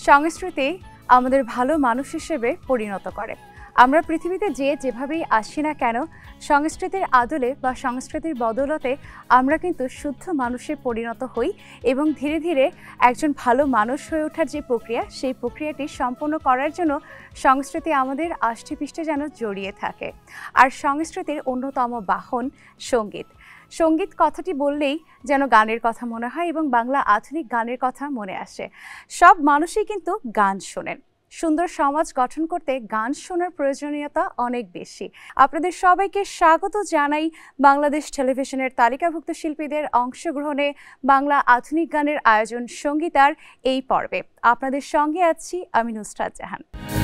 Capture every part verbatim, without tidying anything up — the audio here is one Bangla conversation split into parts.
সংস্কৃতি আমাদের ভালো মানুষ হিসেবে পরিণত করে। আমরা পৃথিবীতে যে যেভাবেই আসি না কেন, সংস্কৃতির আদলে বা সংস্কৃতির বদলতে আমরা কিন্তু শুদ্ধ মানুষে পরিণত হই এবং ধীরে ধীরে একজন ভালো মানুষ হয়ে ওঠার যে প্রক্রিয়া, সেই প্রক্রিয়াটি সম্পন্ন করার জন্য সংস্কৃতি আমাদের আষ্টেপৃষ্ঠে যেন জড়িয়ে থাকে। আর সংস্কৃতির অন্যতম বাহন সঙ্গীত। সঙ্গীত কথাটি বললেই যেন গানের কথা মনে হয় এবং বাংলা আধুনিক গানের কথা মনে আসে। সব মানুষই কিন্তু গান শোনেন। সুন্দর সমাজ গঠন করতে গান শোনার প্রয়োজনীয়তা অনেক বেশি। আপনাদের সবাইকে স্বাগত জানাই বাংলাদেশ টেলিভিশনের তালিকাভুক্ত শিল্পীদের অংশগ্রহণে বাংলা আধুনিক গানের আয়োজন সঙ্গীতার এই পর্বে। আপনাদের সঙ্গে আছি আমি নুসরাত জাহান।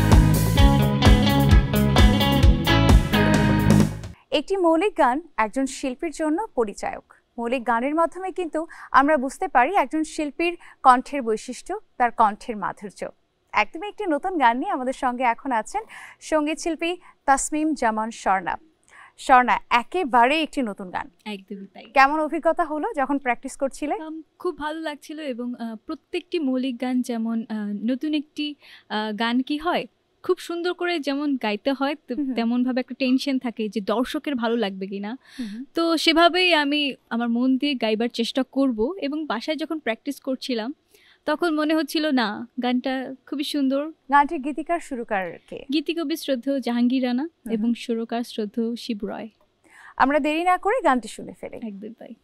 একটি মৌলিক গান একজন শিল্পীর জন্য পরিচায়ক। মৌলিক গানের মাধ্যমে কিন্তু আমরা বুঝতে পারি একজন শিল্পীর কণ্ঠের বৈশিষ্ট্য, তার কণ্ঠের মাধুর্য। একদমই একটি নতুন গান নিয়ে আমাদের সঙ্গে এখন আছেন সঙ্গীত শিল্পী তাসমিম জামান স্বর্ণা। স্বর্ণা, একেবারে একটি নতুন গান। একদমই তাই। কেমন অভিজ্ঞতা হলো যখন প্র্যাকটিস করছিলে? খুব ভালো লাগছিল এবং প্রত্যেকটি মৌলিক গান যেমন নতুন একটি গান কি হয় খুব সুন্দর করে যেমন গাইতে হয়, তেমন ভাবে একটা টেনশন থাকে যে দর্শকের ভালো লাগবে কিনা। তো সেভাবেই আমি আমার মন দিয়ে গাইবার চেষ্টা করব এবং বাসায় যখন প্র্যাকটিস করছিলাম তখন মনে হচ্ছিল না গানটা খুবই সুন্দর। গানটির গীতিকার সুরকার কে? গীতিকবি শ্রদ্ধেয় জাহাঙ্গীর রানা এবং সুরকার শ্রদ্ধেয় শিব রয়। আমরা দেরি না করে গানটি শুনে ফেলি। একদম তাই।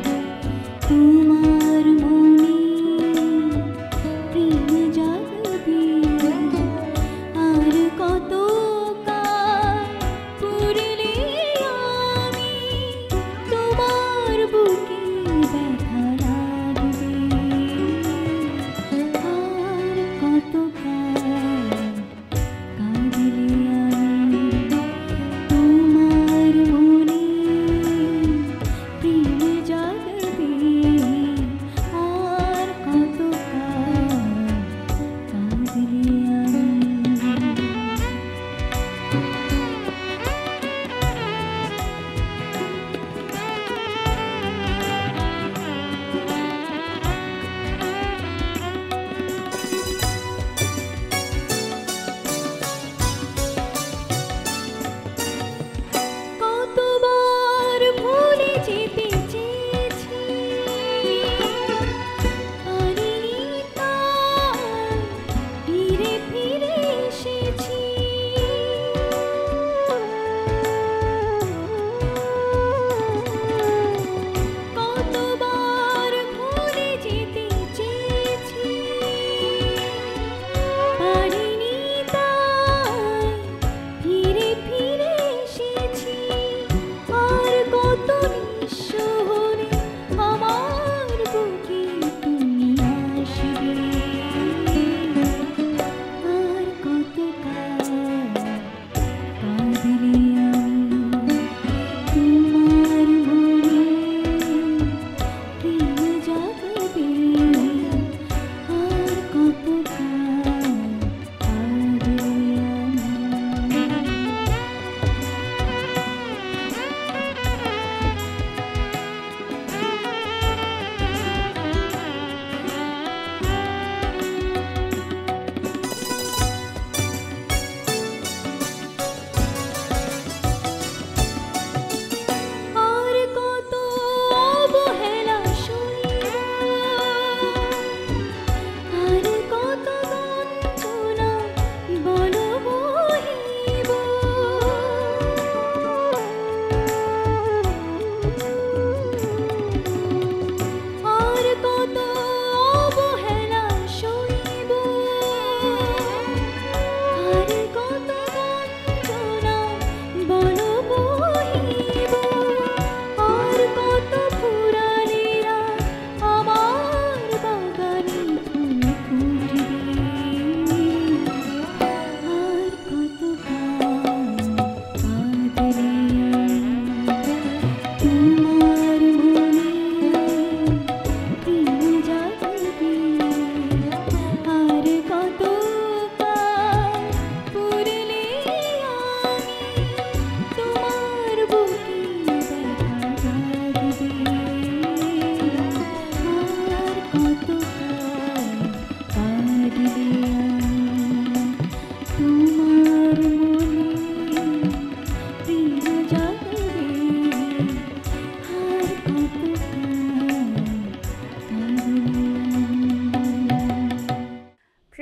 তোমার মনে প্রেম জাগবে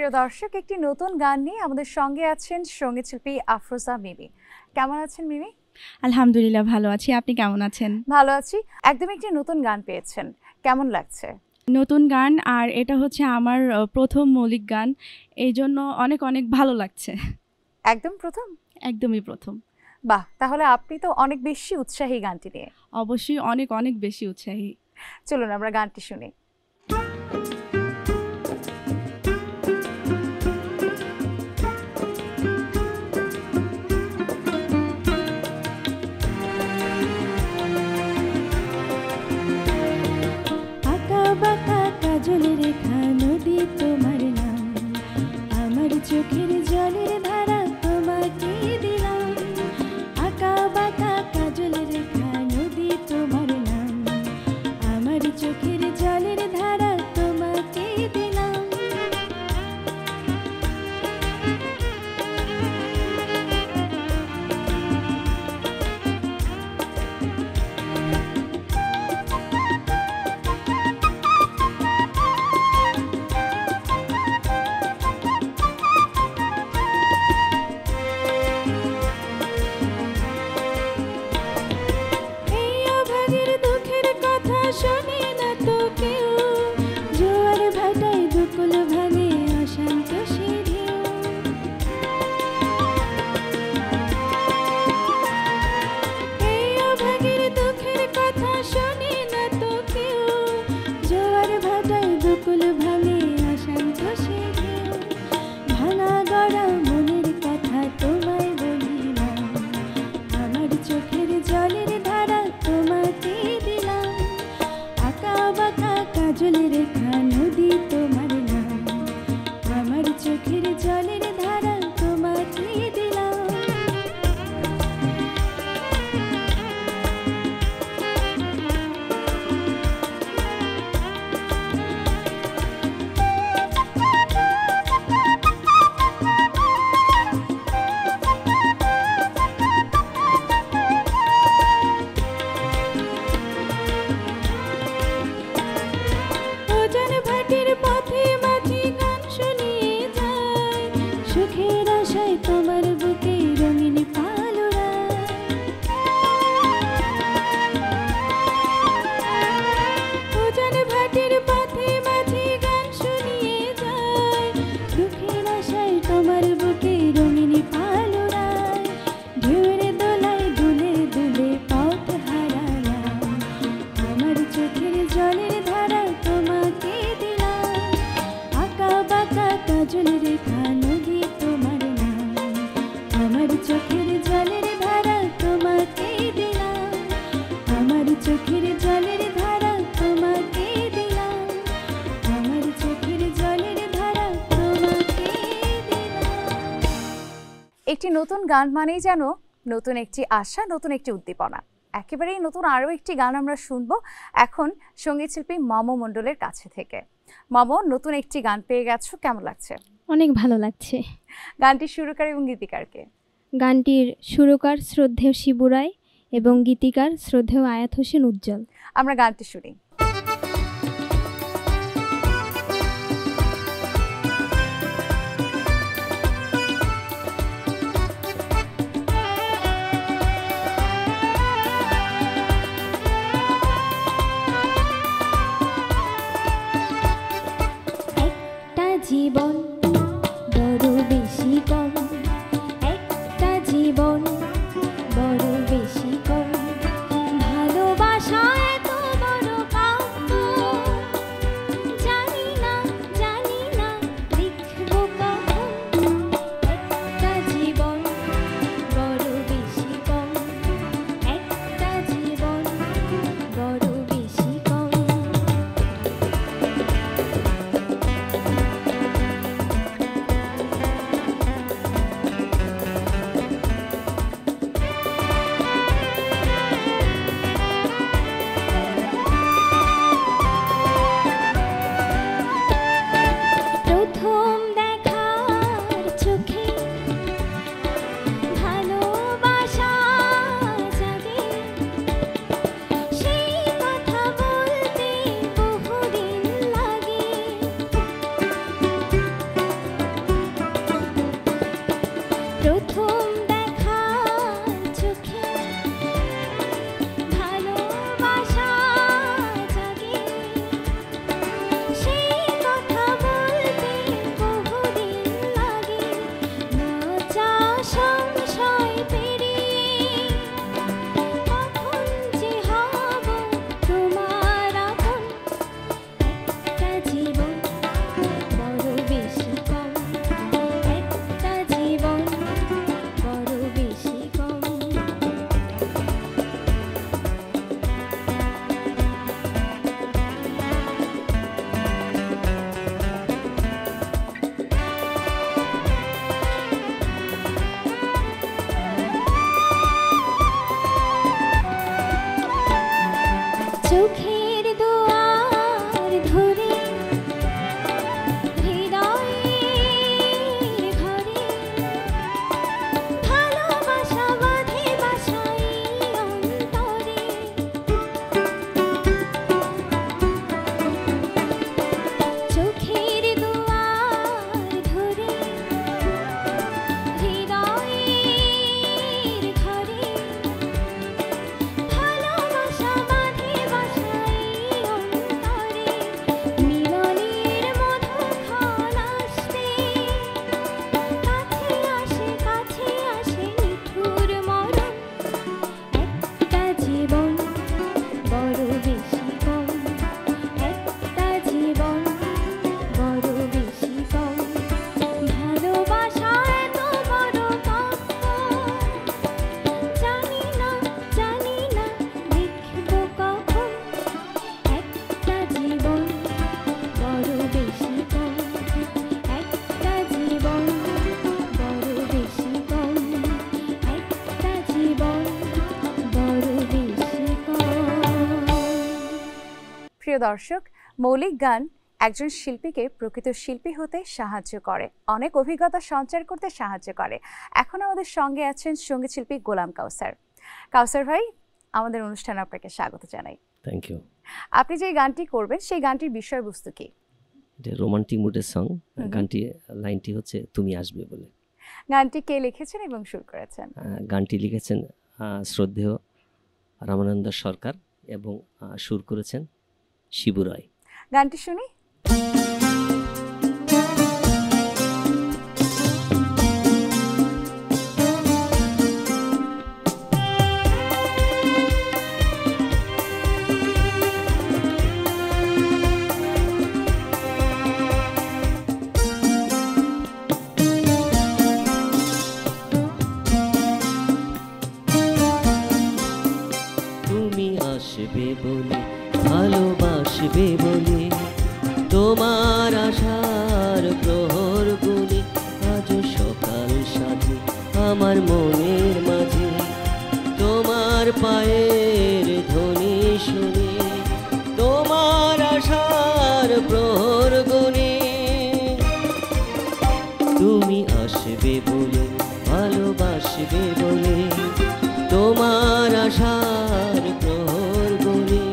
প্রিয় দর্শক, একটি নতুন গান নিয়ে আমাদের সঙ্গে আছেন সঙ্গীত শিল্পী আফরোজা মিমি। কেমন আছেন মিমি? আলহামদুলিল্লাহ ভালো আছি, আপনি কেমন আছেন? ভালো আছি। একদম একটি নতুন গান পেয়েছেন, কেমন লাগছে? নতুন গান, আর এটা হচ্ছে আমার প্রথম মৌলিক গান, এই জন্য অনেক অনেক ভালো লাগছে। একদম প্রথম? একদমই প্রথম। বাহ, তাহলে আপনি তো অনেক বেশি উৎসাহী গানটি নিয়ে। অবশ্যই অনেক অনেক বেশি উৎসাহী। চলুন আমরা গানটি শুনি। চোখের জলের ধারা তোমাকে দিলাম, আঁকা বাঁকা কাজলের রেখা নদী তোমার নাম, আমার চোখের জলের ধারা তোমাকে দিলাম। শোনে না তো কেউ, জোয়ার ভাটায় দুকুল ভাঙে অশান্ত সে ঢেউ। এই অভাগীর দুঃখের কথা শোনে না তো কেউ, জোয়ার ভাটায় দুকুল ভাঙে অশান্ত সে ঢেউ। ভাঙা গড়া মনের কথা তোমায় বলিলাম, আমার চোখের জলের ধারা তোমাকে দিলাম, কাজলের রেখা নদী তোমার নাম, আমার চোখের জলের ধারা তোমাকে দিলাম। পথে মাঝে গান শুনিয়ে যায়, সুখের আশায় তোমার বুকে রঙিন পাল ওড়ায়। ওজন ভাটির পথে মাঝে গান শুনিয়ে যায়, সুখের আশায় তোমার বুকে রঙিন পাল ওড়ায়। ঢেউয়ের দোলায় দুলে দুলে পথ হারালাম, আমার চোখের জলের ধারা তোমাকে দিলাম, কাজলের রেখা নদী তোমার নাম, আমার চোখের জলের ধারা তোমাকে দিলাম, আমার চোখের জলের ধারা তোমাকে দিলাম, আমার চোখের জলের ধারা তোমাকে দিলাম। একটি নতুন গান মানেই যেন নতুন একটি আশা, নতুন একটি উদ্দীপনা। একেবারেই নতুন আরও একটি গান আমরা শুনবো এখন সঙ্গীত শিল্পী মমো মণ্ডলের কাছে থেকে। মমো, নতুন একটি গান পেয়ে গেছো, কেমন লাগছে? অনেক ভালো লাগছে। গানটির সুরকার এবং গীতিকারকে? গানটির সুরকার শ্রদ্ধেয় শিবু রায় এবং গীতিকার শ্রদ্ধেয় আয়াত হোসেন উজ্জ্বল। আমরা গানটি শুনি। জীবন বড় বেশি কম, একটা জীবন বড় বেশি কম, ভালোবাসা এত বড় কাব্য, জানি না জানি না লিখব কখন, একটা জীবন বড় বেশি কম, একটা জীবন বড় বেশি কম। দর্শক, মৌলিক গান একজন শিল্পীকে প্রকৃত শিল্পী হতে সাহায্য করে, অনেক অভিজ্ঞতা সঞ্চার করতে সাহায্য করে। এখন আমাদের সঙ্গে আছেন সঙ্গীত শিল্পী গোলাম কাউসার। কাউসার ভাই, আমাদের অনুষ্ঠানে আপনাকে স্বাগত জানাই। Thank you. আপনি যে গানটি করবেন সেই গানটির বিষয়বস্তু কি? এটা রোমান্টিক মুডের সং। গানটি লাইনটি হচ্ছে তুমি আসবে বলে। গানটি কে লিখেছেন এবং সুর করেছেন? গানটি লিখেছেন শ্রদ্ধেয় রামানন্দ সরকার এবং সুর করেছেন শিবু রায়। গানটি শুনি। আসবে বলে ভালোবাসবে বলে তোমার আশার প্রহর গুলি আজ সকাল সাজে আমার মনের মাঝে তোমার পায়ের ধ্বনি শুনে তোমার আশার প্রহর গুলি তুমি আসবে বলে ভালোবাসবে বলে তোমার আশার প্রহর গুলি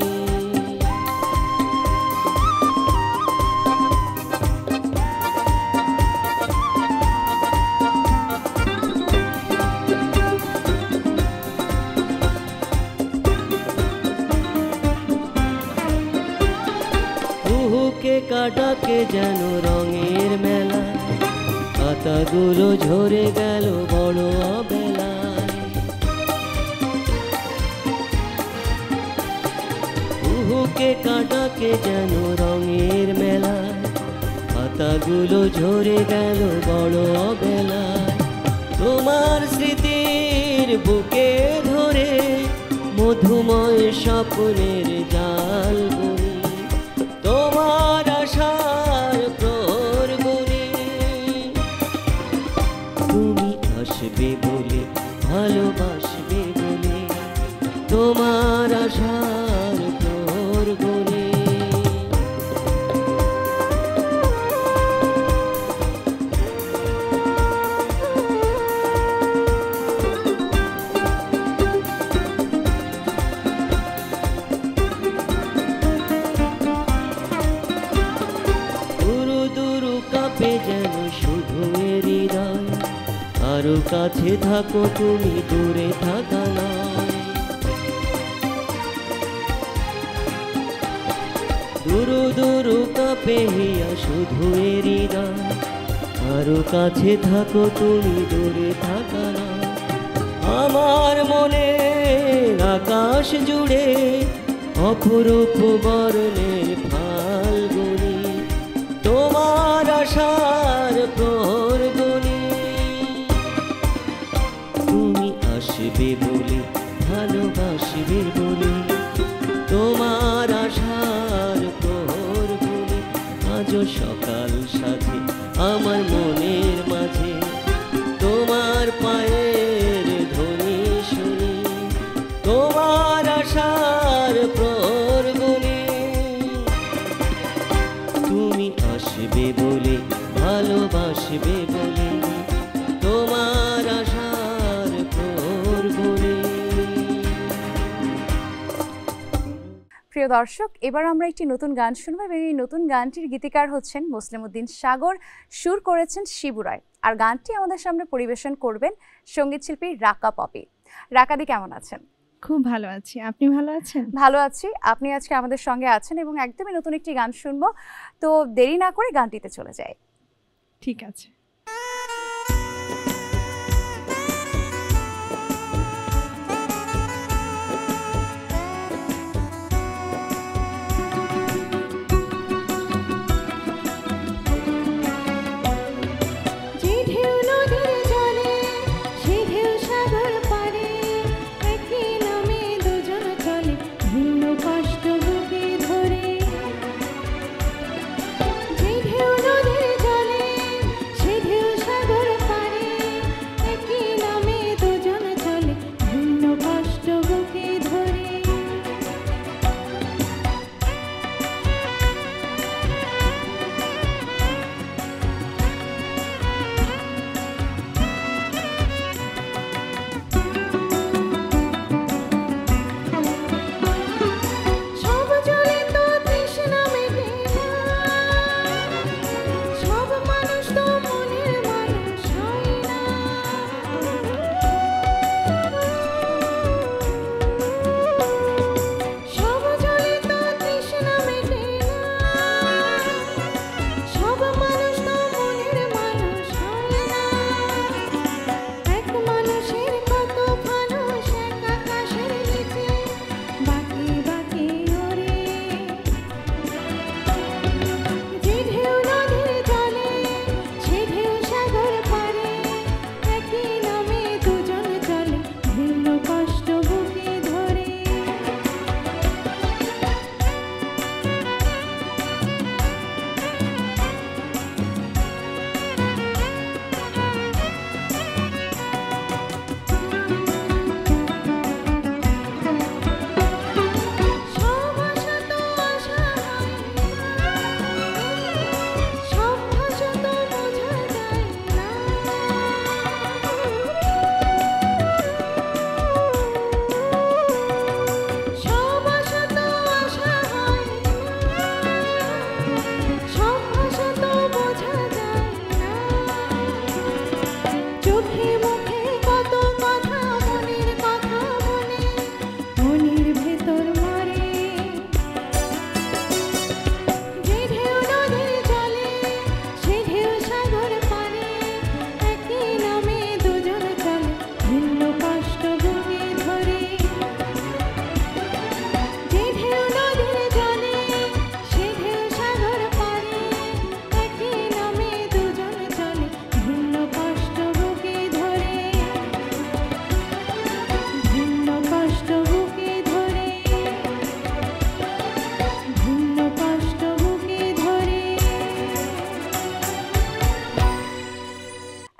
কুহুকে কাটাকে যেন রঙের মেলা পাতাগুলো ঝরে গেল বড় অবেলা কুহুকে কাটাকে যেন রঙের মেলা পাতাগুলো ঝরে গেল বড় অবেলা তোমার স্মৃতির বুকে ধরে মধুময় স্বপ্নের জাল বুনি তোমার আশার প্রহর গুনি তুমি আসবে বলে ভালোবাসবে বলে তোমার আশার প্রহর গুনি দুরু দুরু কাঁপে যেন শুধু হৃদয় আরো কাছে থাকো তুমি দূরে থাকা নয় দুরু দুরু কাঁপে হিয়া শুধু হৃদয় আরো কাছে থাকো তুমি দূরে থাকা নয় আমার মনে আকাশ জুড়ে অপরূপ বর্ণের ফাল্গুনি তোমার আশার প্রহর গুনি তুমি আসবে বলে ভালোবাসবে বলে তোমার আশার প্রহর গুনি আজ সকাল সাথে আমার মনের মাঝে তোমার পায়ের ধ্বনি শুনি তোমার আশার প্রহর গুনি তুমি আসবে বলে ভালোবাসবে বলে তোমার আশার প্রহর গুনি। প্রিয় দর্শক, এবার আমরা একটি নতুন গান শুনবো এবং এই নতুন গানটির গীতিকার হচ্ছেন মুসলিম উদ্দিন সাগর, সুর করেছেন শিবু রায়, আর গানটি আমাদের সামনে পরিবেশন করবেন সঙ্গীত শিল্পী রাকা পপি। রাকাদি, কেমন আছেন? খুব ভালো আছি, আপনি ভালো আছেন? ভালো আছি। আপনি আজকে আমাদের সঙ্গে আছেন এবং একদমই নতুন একটি গান শুনবো, তো দেরি না করে গানটিতে চলে যাই। ঠিক আছে। যে ঢেউ নদীর জলে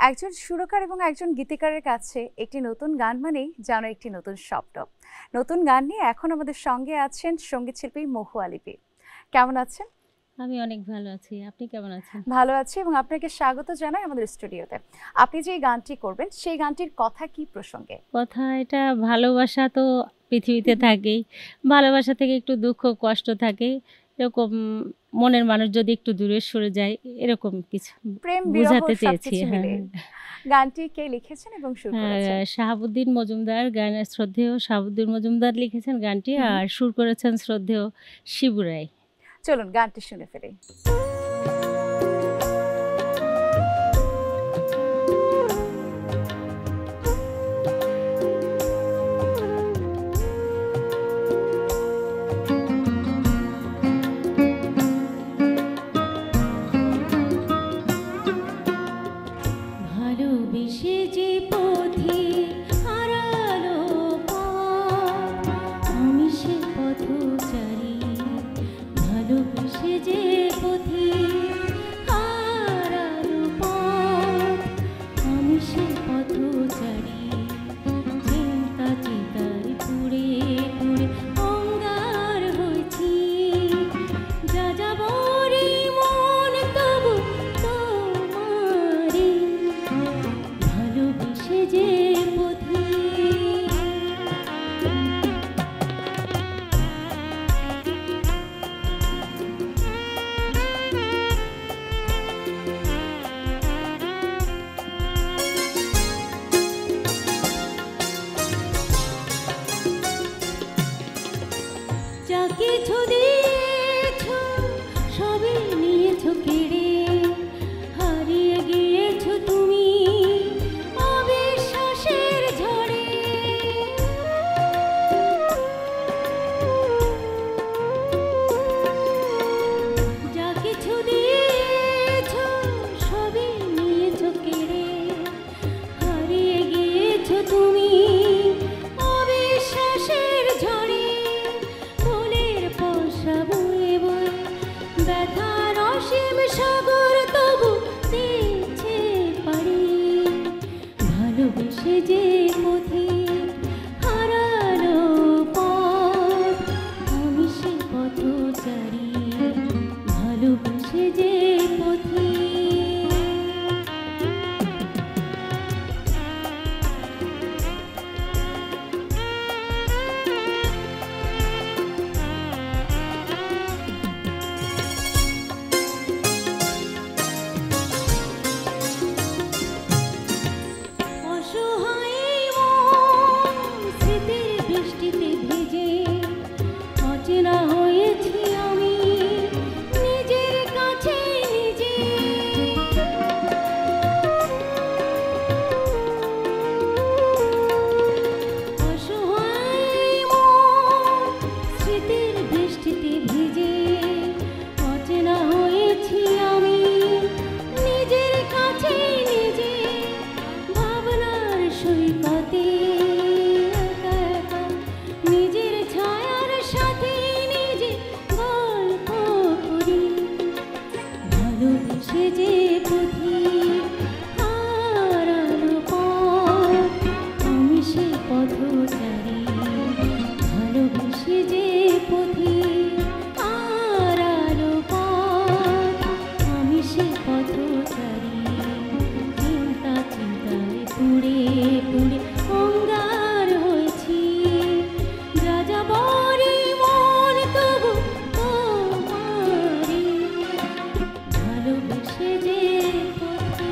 একজন সুরকার এবং একজন গীতিকারের কাছে একটি নতুন গান মানেই যেন একটি নতুন শব্দ। নতুন গান নিয়ে এখন আমাদের সঙ্গে আছেন সঙ্গীত শিল্পী মহুয়া লিপি। কেমন আছেন? আমি অনেক ভালো আছি, আপনি কেমন আছেন? ভালো আছি এবং আপনাকে স্বাগত জানাই আমাদের স্টুডিওতে। আপনি যে গানটি করবেন সেই গানটির কথা কি প্রসঙ্গে? কথা এটা ভালোবাসা তো পৃথিবীতে থাকেই, ভালোবাসা থেকে একটু দুঃখ কষ্ট থাকে, এরকম মনের মানুষ যদি একটু দূরে সরে যায় এরকম কিছু প্রেম বিরহ বোঝাতে চেয়েছি। সবকিছু হ্যাঁ, মিলে। গানটি কে লিখেছেন এবং সুর করেছেন? হ্যাঁ, শাহাবুদ্দিন মজুমদার, গান শ্রদ্ধেয় শাহাবুদ্দিন মজুমদার লিখেছেন গানটি, আর সুর করেছেন শ্রদ্ধেয় শিবু রায়। চলুন গানটি শুনে ফেলি। ভালোবেসে যে পথে হারালো পথ, আমি সে পথচারী। ভালোবেসে যে পথে হারালো পথ, আমি সে পথচারী। চিন্তা চিতায় পুড়ে পুড়ে অঙ্গার হয়েছি, যা যাবো রে মন তবু তোমারে। ভালোবেসে যে পথে যা কিছু দিয়েছ সবই নিয়েছ কেড়ে, হারিয়ে গিয়েছ তুমি অবিশ্বাসের ঝড়ে। যা কিছু দিয়েছ সবই নিয়েছ কেড়ে, হারিয়ে গিয়েছ তুমি অবিশ্বাসের ঝড়ে। ফুলের পশা বয়ে বয়ে ব্যথার অসীম সাগর তবু দিচ্ছে পারি। ভালোবেসে যে পথে হারালো পথ, আমি সে পথচারী। ভালোবেসে যে পথে অসহায় মন স্মৃতির বৃষ্টিতে ভিজে, অচেনা হয়েছি আমি নিজের কাছে নিজে। অসহায় মন স্মৃতির বৃষ্টিতে ভিজে, অচেনা হয়েছি আমি নিজের কাছে নিজে। ভাবনার সৈকতে একা একা নিজের ছায়ার সাথে নিজে গল্প করি। ভালোবেসে যে পথে হারালো পথ, আমি সে পথচারী। ভালোবেসে যে পথে হারালো পথ, আমি সে পথচারী। চিন্তা চিন্তায় পুড়ে পুড়ে অঙ্গার হয়েছি, যা যাবো রে মন তবু তোমারে। ভালোবেসে যে পথে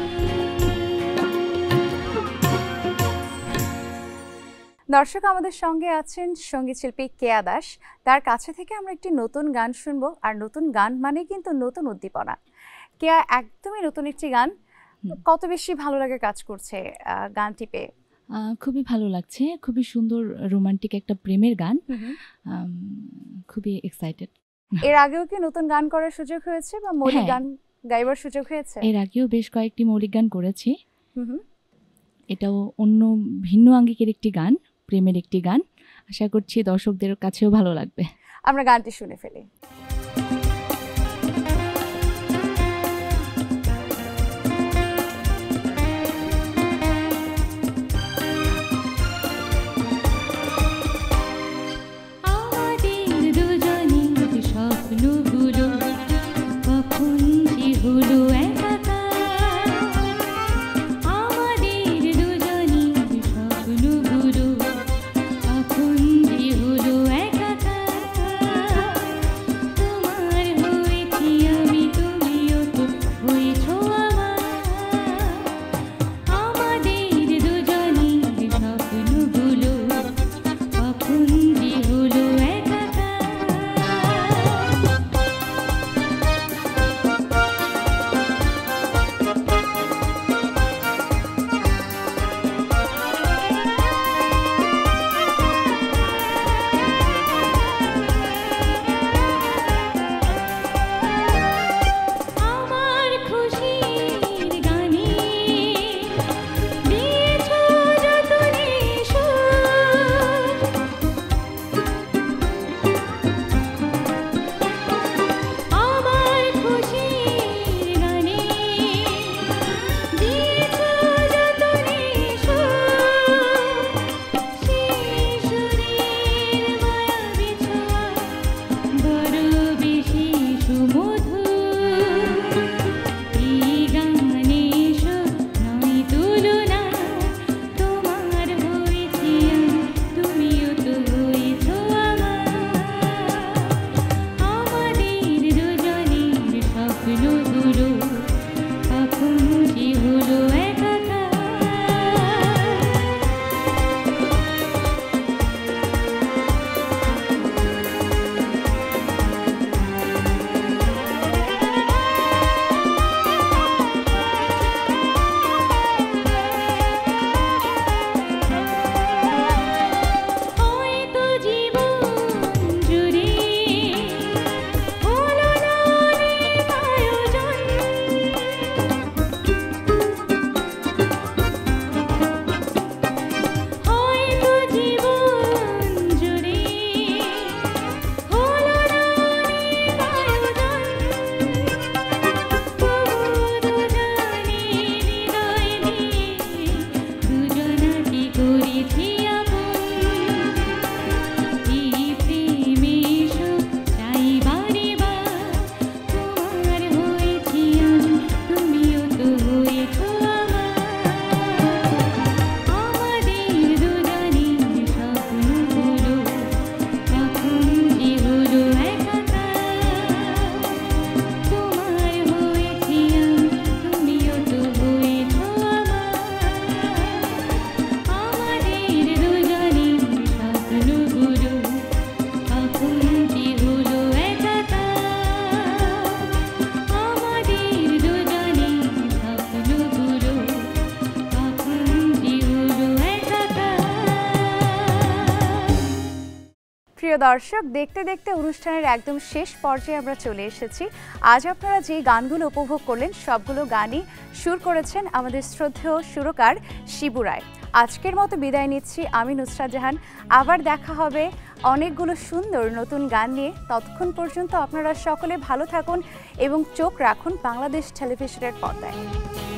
দর্শক, আমাদের সঙ্গে আছেন সঙ্গীত শিল্পী কেয়া দাস। তার কাছে থেকে আমরা একটি নতুন গান শুনবো, আর নতুন গান মানে কিন্তু নতুন উদ্দীপনা। কেয়া, একদমই নতুন একটি গান, কত বেশি ভালো লাগে কাজ করছে আহ, গানটি পেয়ে? আহ, খুবই ভালো লাগছে, খুবই সুন্দর রোমান্টিক একটা প্রেমের গান। আম, খুবই এক্সাইটেড। এর আগেও কি নতুন গান করার সুযোগ হয়েছে বা মৌলিক হ্যাঁ। গান গাইবার সুযোগ হয়েছে? এর আগেও বেশ কয়েকটি মৌলিক গান করেছি। হুম হুম। এটাও অন্য ভিন্ন আঙ্গিকের একটি গান, প্রেমের একটি গান। আশা করছি দর্শকদের কাছেও ভালো লাগবে। আমরা গানটি শুনে ফেলি। গুরু কখন কি হলো একাকার হয়তো জীবন জুড়ে হলো না অনেক আয়োজন হয়তো জীবন জুড়ে হলো না অনেক আয়োজন তবুও দুজনে হৃদয় দিয়ে দুজনাকে করেছি আপন এই প্রেমে সুখ চাই বারে বার তোমার হয়েছি আমি তুমিও তো হয়েছ আমার আমাদের দুজনের স্বপ্নগুলো কখন যে হলো একাকার তোমার হয়েছি আমি তুমিও তো হয়েছ আমার আমাদের দুজনের স্বপ্নগুলো কখন যে হলো একাকার আমাদের দুজনের স্বপ্নগুলো কখন যে হলো একাকার প্রিয় দর্শক, দেখতে দেখতে অনুষ্ঠানের একদম শেষ পর্যায়ে আমরা চলে এসেছি। আজ আপনারা যে গানগুলো উপভোগ করলেন সবগুলো গানই সুর করেছেন আমাদের শ্রদ্ধেয় সুরকার শিবু রায়। আজকের মতো বিদায় নিচ্ছি আমি নুসরাত জাহান। আবার দেখা হবে অনেকগুলো সুন্দর নতুন গান নিয়ে। ততক্ষণ পর্যন্ত আপনারা সকলে ভালো থাকুন এবং চোখ রাখুন বাংলাদেশ টেলিভিশনের পর্দায়।